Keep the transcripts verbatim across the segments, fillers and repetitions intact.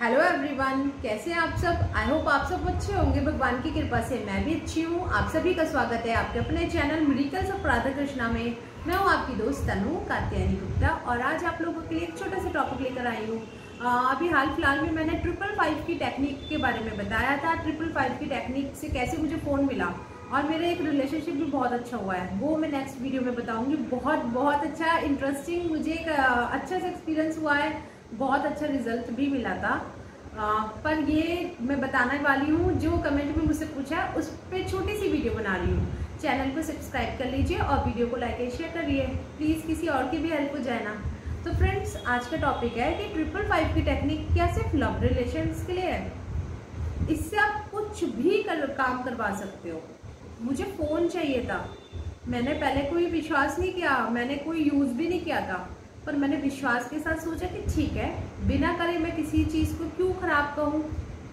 Hello everyone, कैसे हैं आप सब। आई होप आप सब अच्छे होंगे। भगवान की कृपा से मैं भी अच्छी हूँ। आप सभी का स्वागत है आपके अपने channel miracles of Radha Krishna में। मैं हूँ आपकी दोस्त तनु कात्यायनी गुप्ता और आज आप लोगों के लिए एक छोटा सा टॉपिक लेकर आई हूँ। अभी हाल फिलहाल में मैंने ट्रिपल फाइव की टेक्निक के बारे में बताया था। ट्रिपल फाइव की टेक्निक से कैसे मुझे फ़ोन मिला और मेरा एक रिलेशनशिप भी बहुत अच्छा हुआ है, वो मैं नेक्स्ट वीडियो में बताऊंगी। बहुत बहुत अच्छा इंटरेस्टिंग मुझे एक अच्छा सा एक्सपीरियंस हुआ है, बहुत अच्छा रिजल्ट भी मिला था। आ, पर ये मैं बताने वाली हूँ, जो कमेंट में मुझसे पूछा है उस पर छोटी सी वीडियो बना रही हूँ। चैनल को सब्सक्राइब कर लीजिए और वीडियो को लाइक एंड शेयर करिए प्लीज़, किसी और की भी हेल्प हो जाए ना। तो फ्रेंड्स, आज का टॉपिक है कि ट्रिपल फाइव की टेक्निक क्या सिर्फ लव रिलेशंस के लिए है। इससे आप कुछ भी कर, काम करवा सकते हो। मुझे फ़ोन चाहिए था, मैंने पहले कोई विश्वास नहीं किया, मैंने कोई यूज़ भी नहीं किया था, पर मैंने विश्वास के साथ सोचा कि ठीक है, बिना करे मैं किसी चीज़ को क्यों ख़राब कहूँ।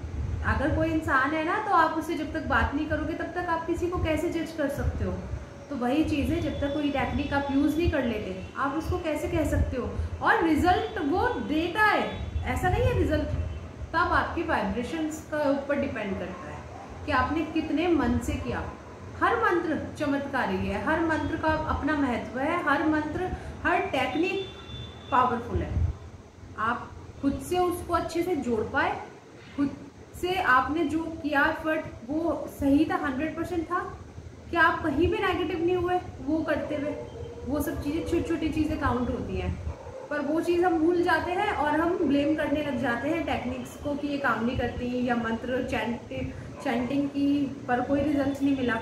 अगर कोई इंसान है ना, तो आप उससे जब तक बात नहीं करोगे तब तक आप किसी को कैसे जज कर सकते हो। तो वही चीज़ है, जब तक कोई टेक्निक आप यूज़ नहीं कर लेते आप उसको कैसे कह सकते हो। और रिजल्ट वो देता है, ऐसा नहीं है। रिजल्ट तब आपके वाइब्रेशंस का ऊपर डिपेंड करता है कि आपने कितने मन से किया। हर मंत्र चमत्कारी है, हर मंत्र का अपना महत्व है, हर मंत्र हर टेक्निक पावरफुल है। आप खुद से उसको अच्छे से जोड़ पाए, खुद से आपने जो किया एफर्ट वो सही था, हंड्रेड परसेंट था, क्या आप कहीं भी नेगेटिव नहीं हुए वो करते हुए। वो सब चीज़ें छोटी छोटी चीज़ें काउंट होती हैं, पर वो चीज़ हम भूल जाते हैं और हम ब्लेम करने लग जाते हैं टेक्निक्स को कि ये काम नहीं करती, या मंत्र चैंटिंग चैंटिंग की पर कोई रिजल्ट नहीं मिला।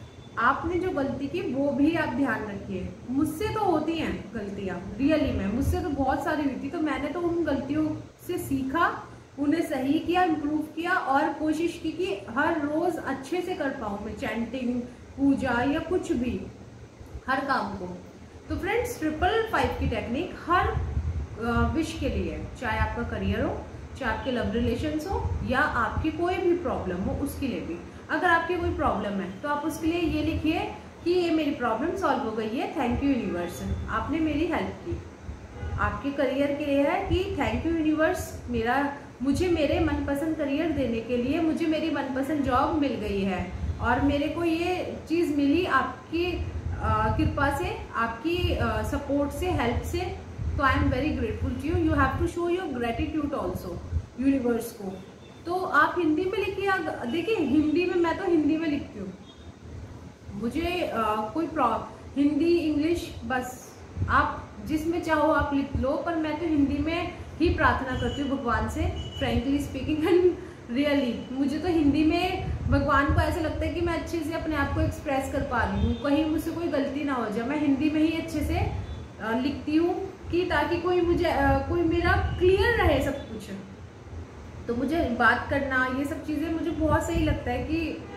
आपने जो गलती की वो भी आप ध्यान रखिए। मुझसे तो होती हैं गलतियाँ, रियली में मुझसे तो बहुत सारी हुई थी, तो मैंने तो उन गलतियों से सीखा, उन्हें सही किया, इम्प्रूव किया और कोशिश की कि हर रोज़ अच्छे से कर पाऊँ मैं चैंटिंग, पूजा या कुछ भी, हर काम को। तो फ्रेंड्स, ट्रिपल फाइव की टेक्निक हर विश के लिए, चाहे आपका करियर हो, चाहे आपके लव रिलेशंस हो, या आपकी कोई भी प्रॉब्लम हो उसके लिए भी। अगर आपकी कोई प्रॉब्लम है तो आप उसके लिए ये लिखिए कि ये मेरी प्रॉब्लम सॉल्व हो गई है, थैंक यू यूनिवर्स, आपने मेरी हेल्प की। आपके करियर के लिए है कि थैंक यू यूनिवर्स, मेरा मुझे मेरे मनपसंद करियर देने के लिए मुझे मेरी मनपसंद जॉब मिल गई है और मेरे को ये चीज़ मिली आपकी कृपा से, आपकी सपोर्ट से, हेल्प से। तो I am very grateful to you. You have to show your gratitude also universe को। तो आप हिंदी में लिखिए। देखिए, हिंदी में मैं तो हिंदी में लिखती हूँ, मुझे आ, कोई हिंदी इंग्लिश बस आप जिसमें चाहो आप लिख लो, पर मैं तो हिंदी में ही प्रार्थना करती हूँ भगवान से, फ्रेंकली स्पीकिंग एंड रियली। मुझे तो हिंदी में भगवान को ऐसा लगता है कि मैं अच्छे से अपने आप को एक्सप्रेस कर पा रही हूँ, कहीं मुझसे कोई गलती ना हो जाए। मैं हिंदी में ही अच्छे से आ, लिखती हूँ कि ताकि कोई मुझे आ, कोई मेरा क्लियर रहे सब कुछ। तो मुझे बात करना, ये सब चीज़ें मुझे बहुत सही लगता है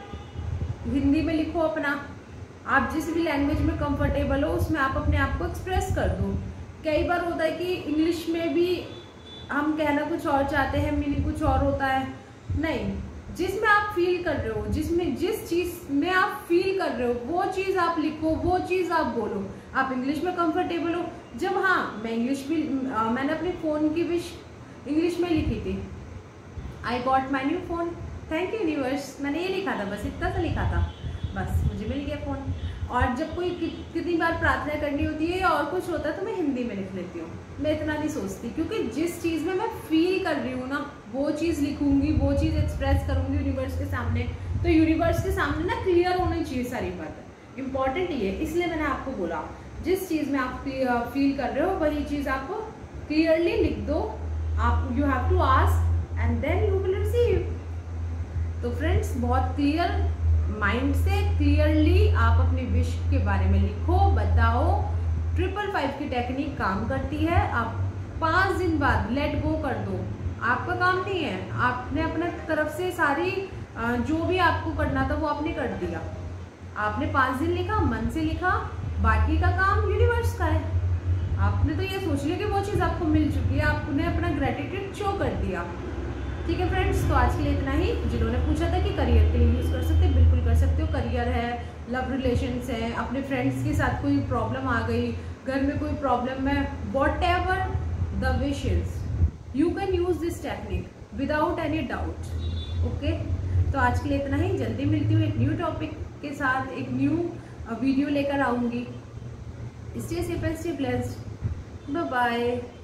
कि हिंदी में लिखो अपना। आप जिस भी लैंग्वेज में कंफर्टेबल हो उसमें आप अपने आप को एक्सप्रेस कर दो। कई बार होता है कि इंग्लिश में भी हम कहना कुछ और चाहते हैं, मीनिंग कुछ और होता है। नहीं, जिसमें आप फील कर रहे हो, जिसमें जिस चीज़ में आप फील कर रहे हो वो चीज़ आप लिखो, वो चीज़ आप बोलो। आप इंग्लिश में कंफर्टेबल हो, जब हाँ मैं इंग्लिश भी आ, मैंने अपने फ़ोन की विश इंग्लिश में लिखी थी, I got my new phone, thank you universe, मैंने ये लिखा था, बस इतना सा लिखा था, बस मुझे मिल गया फ़ोन। और जब कोई कि, कितनी बार प्रार्थना करनी होती है या और कुछ होता है तो मैं हिंदी में लिख लेती हूँ। मैं इतना नहीं सोचती, क्योंकि जिस चीज़ में मैं फील कर रही हूँ ना वो चीज़ लिखूंगी, वो चीज़ एक्सप्रेस करूँगी यूनिवर्स के सामने। तो यूनिवर्स के सामने ना क्लियर होनी चाहिए सारी बातें, इंपॉर्टेंट ये। इसलिए मैंने आपको बोला, जिस चीज़ में आप फील कर रहे हो वही चीज़ आपको क्लियरली लिख दो। आप you have to ask and then you will receive। तो फ्रेंड्स, बहुत क्लियर माइंड से क्लियरली आप अपनी विश के बारे में लिखो, बताओ। ट्रिपल फाइव की टेक्निक काम करती है। आप पाँच दिन बाद लेट गो कर दो, आपका काम नहीं है, आपने अपने तरफ से सारी जो भी आपको करना था वो आपने कर दिया। आपने पाँच दिन लिखा, मन से लिखा, बाकी का काम यूनिवर्स का है। आपने तो ये सोच लिया कि वो चीज़ आपको मिल चुकी है, आपने अपना ग्रेटिट्यूड शो कर दिया। ठीक है फ्रेंड्स, तो आज के लिए इतना ही। जिन्होंने पूछा था कि करियर के लिए यूज़ कर सकते हैं, बिल्कुल कर सकते हो। करियर है, लव रिलेशंस है, अपने फ्रेंड्स के साथ कोई प्रॉब्लम आ गई, घर में कोई प्रॉब्लम है, whatever the wish is, you can use this technique without any doubt. Okay, तो आज के लिए इतना ही। जल्दी मिलती हूँ एक न्यू टॉपिक के साथ, एक न्यू वीडियो लेकर आऊँगी। Stay safe and stay blessed. Bye bye.